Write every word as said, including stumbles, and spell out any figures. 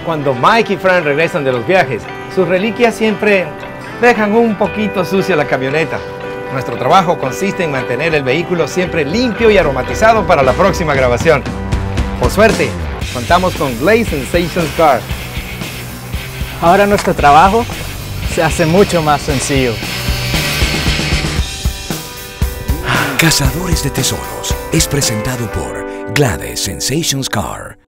Cuando Mike y Fran regresan de los viajes, sus reliquias siempre dejan un poquito sucia la camioneta. Nuestro trabajo consiste en mantener el vehículo siempre limpio y aromatizado para la próxima grabación. Por suerte, contamos con Glaze Sensations Car. Ahora nuestro trabajo se hace mucho más sencillo. Cazadores de Tesoros es presentado por Glaze Sensations Car.